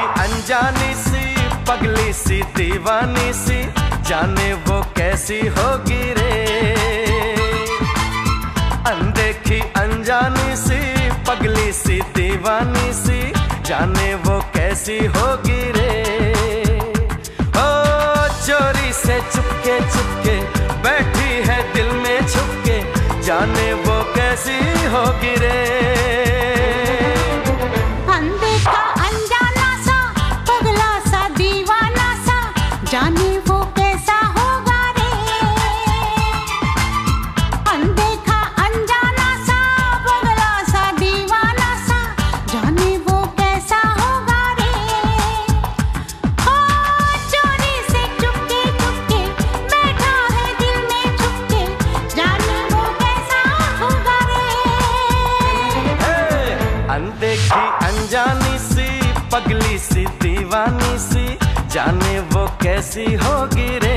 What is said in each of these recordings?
अनजानी सी पगली सी दीवानी सी, जाने वो कैसी होगी रे। अनदेखी अनजानी सी पगली सी दीवानी सी, जाने वो कैसी होगी रे। ओ चोरी से चुपके चुपके बैठी है दिल में छुपके, जाने वो कैसी होगी रे। अनदेखा अनजाना सा पगला सा दीवाना सा, जाने वो कैसा होगा रे। अनदेखा अनजाना सा पगला सा दीवाना सा, जाने वो कैसा होगा रे। ओ चोरी से चुपके चुपके बैठा है दिल में छुपके, जाने वो कैसा होगा रे। अनदेखी अनजानी सी पगली सी दीवानी सी, जाने वो कैसी होगी रे।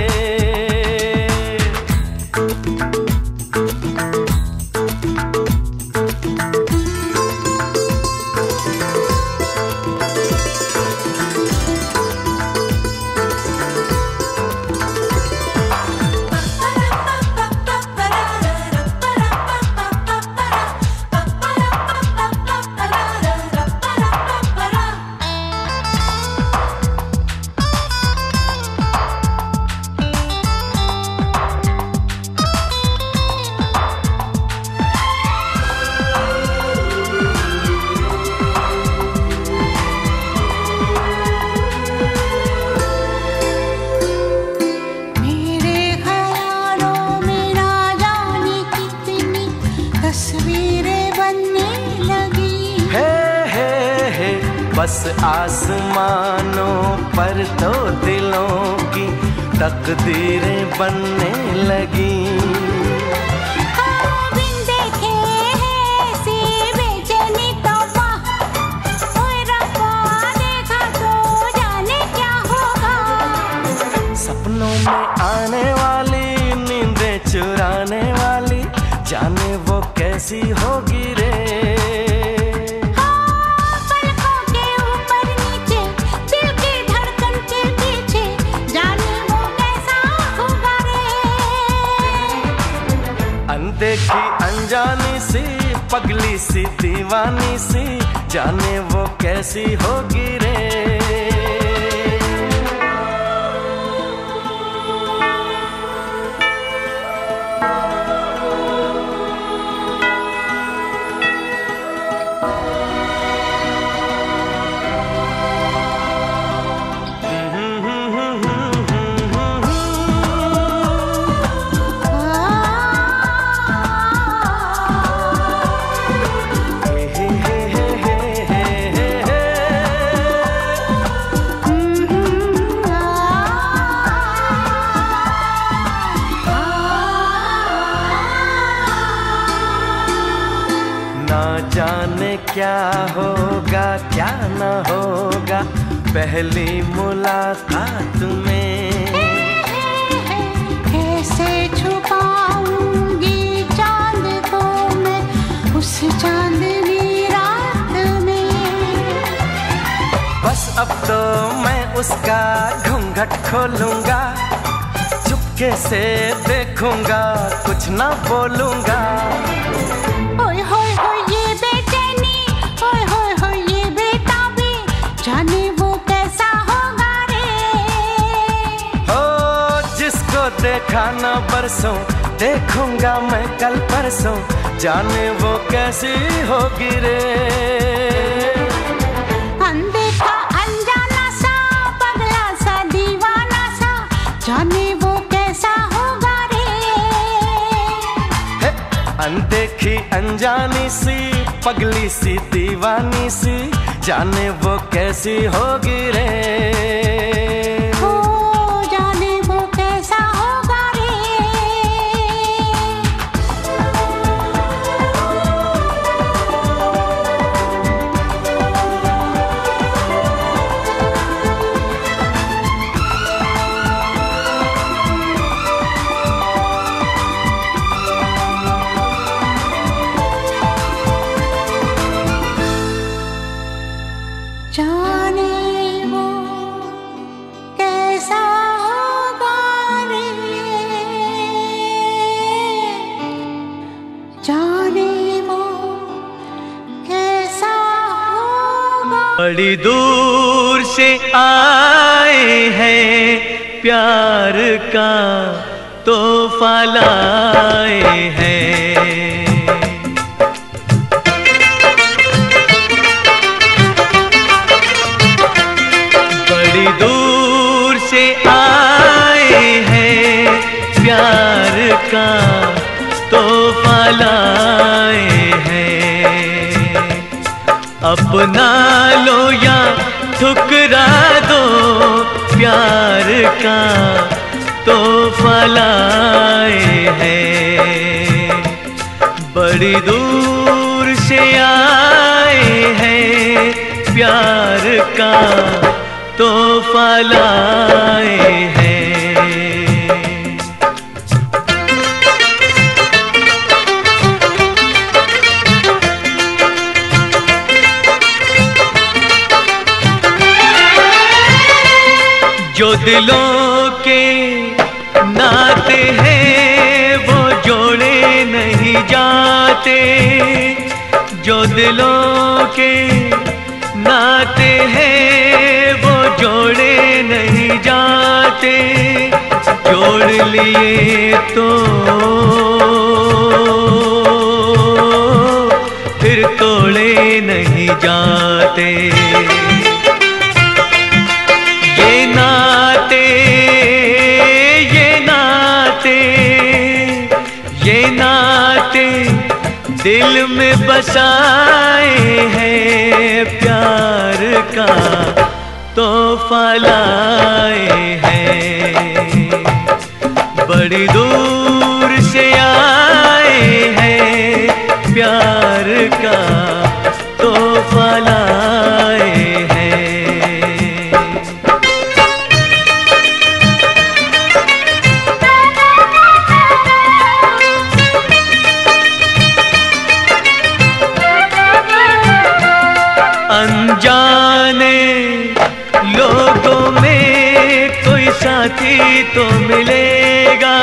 बस आसमानों पर तो दिलों की तकदीरें बनने लगी। बिन देखे ऐसी बेचैनी तौबा, ओए रब्बा देखा तो जाने क्या होगा। सपनों में आने वाली नींदें चुराने वाली, जाने वो कैसी होगी रे। अनदेखी अनजानी सी पगली सी दीवानी सी, जाने वो कैसी होगी रे। ना जाने क्या होगा क्या न होगा पहली मुलाकात में। कैसे छुपाऊंगी चांद को मैं उस चांदनी रात में। बस अब तो मैं उसका घूंघट खोलूंगा, चुपके से देखूंगा कुछ ना बोलूंगा। ओए होए होए ये बेचैनी, ओए होए होए ये बेताबी, जाने वो कैसा होगा रे। हो जिसको देखा न बरसों, देखूंगा मैं कल परसों, जाने वो कैसी होगी रे। अनदेखा अनजाना सा पगला सा दीवाना सा, जाने वो कैसा होगा रे। अनदेखी अनजानी सी पगली सी दीवानी सी, जाने वो कैसी होगी रे। ओ जाने वो कैसा होगा रे। जाने बड़ी दूर से आए हैं, प्यार का तोहफा लाए हैं। बड़ी दूर से आए हैं, प्यार का तोहफा लाए हैं। अपना लो या ठुकरा दो, प्यार का तोहफा लाए हैं। बड़ी दूर से आए हैं, प्यार का तोहफा लाए हैं। जो दिलों के नाते हैं वो जोड़े नहीं जाते, जो दिलों के नाते हैं वो जोड़े नहीं जाते। जोड़ लिए तो फिर तोड़े नहीं जाते। ये नाते, ये नाते, ये नाते दिल में बसाए हैं, प्यार का तोहफा लाए हैं। बड़ी दूर से आए हैं, प्यार का तोहफा लाए हैं। अनजाने लोगों में कोई साथी तो मिलेगा,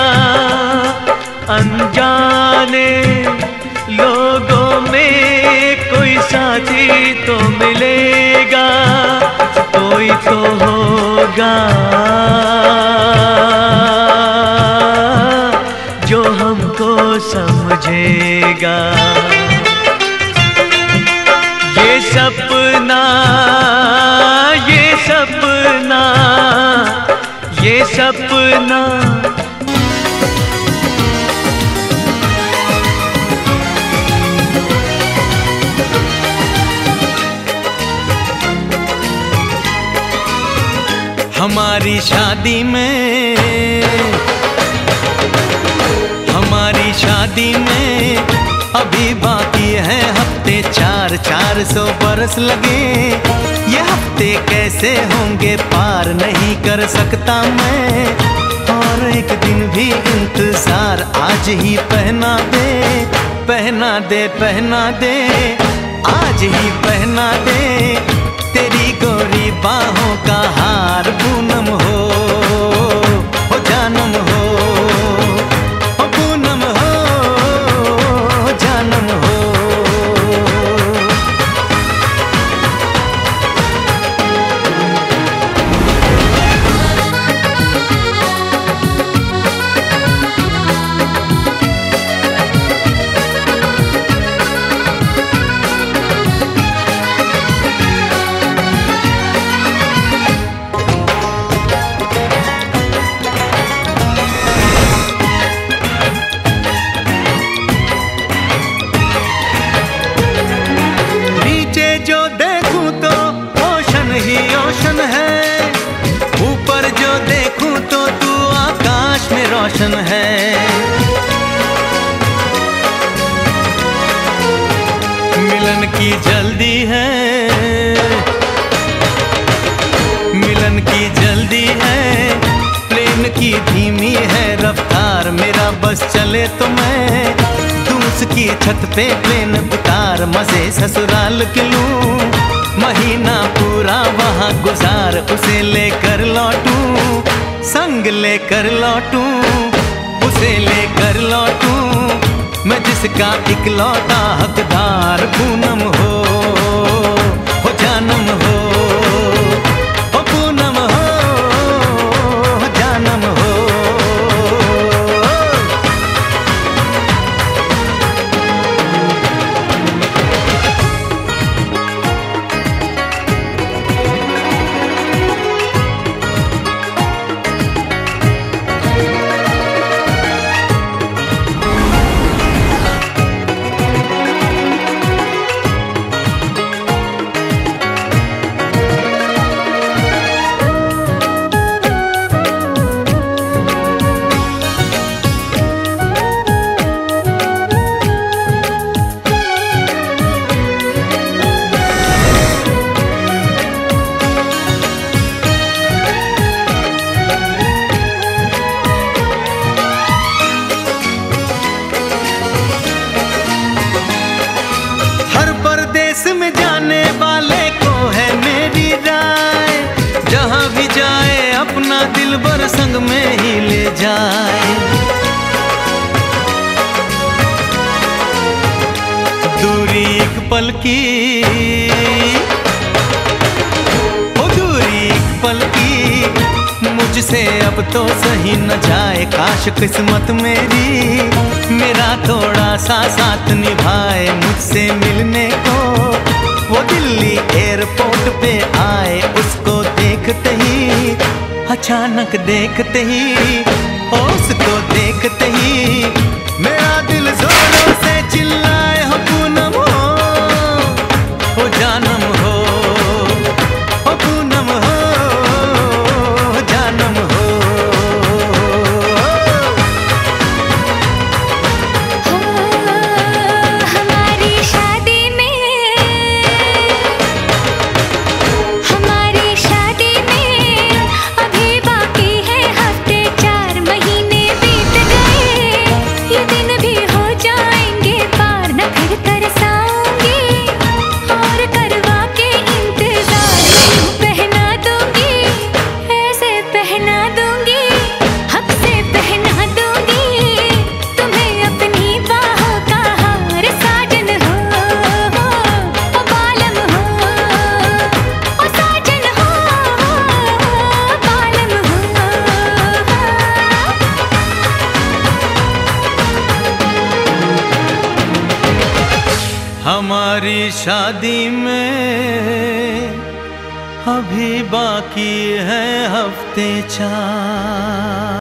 अनजाने लोगों में कोई साथी तो मिलेगा। कोई तो होगा जो हमको समझेगा। ये सपना, ये सपना, ये सपना हमारी शादी में, हमारी शादी में अभी बाकी है हफ्ते 400 बरस लगे। ये हफ्ते कैसे होंगे पार नहीं कर सकता मैं, और एक दिन भी इंतजार आज ही पहना दे, पहना दे, पहना दे, आज ही पहना दे। तेरी गोरी बाहों का हार पूनम हो जानम हो, पूनम हो जानम हो। रोशन है मिलन की जल्दी है, मिलन की जल्दी है। प्लेन की धीमी है रफ्तार, मेरा बस चले तो मैं दूं उसकी छत पे प्लेन उतार, मजे ससुराल के लूं। महीना पूरा वहाँ गुजार, उसे लेकर लौटूं, संग लेकर लौटूं, उसे लेकर लौटूं। मैं जिसका इकलौता हकदार पूनम हो जानम हो। संग में ही ले जाए। दूरी एक पल की, ओ दूरी एक पल की, मुझसे अब तो सही न जाए। काश किस्मत मेरी मेरा थोड़ा सा साथ निभाए। मुझसे मिलने को वो दिल्ली एयरपोर्ट पे आए। उसको देखते ही, अचानक देखते ही, उसको देखते ही मेरा दिल जोरों से चिल्लाए, हो पूनम हो, हो जानम हो, हो पूनम हो, जानम हो। हमारी शादी में, हमारी शादी में अभी बाकी है हफ्ते, 4 महीने बीत गए। ये दिन भी हो जाएंगे पार, न फिर तरसाऊंगी और करवा के इंतजार। यूं पहना दूंगी, ऐसे पहना दूंगी, हक से पहना दूंगी तुम्हें अपनी बाहों का हार। साजन हो, ओ बालम हो, ओ साजन हो, बालम हो। हमारी शादी में अभी बाकी है हफ्ते 4।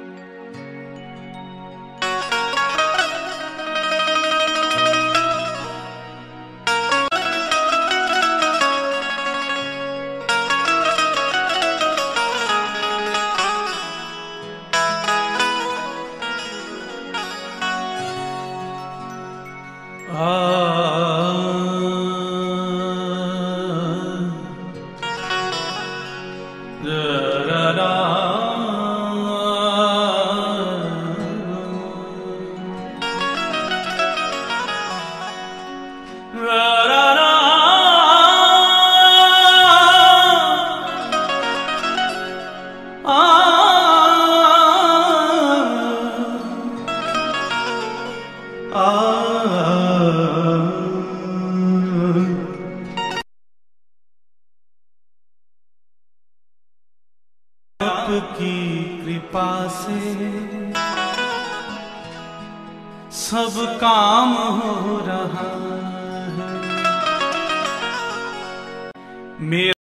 आपकी कृपा से सब काम हो रहा है। मेरा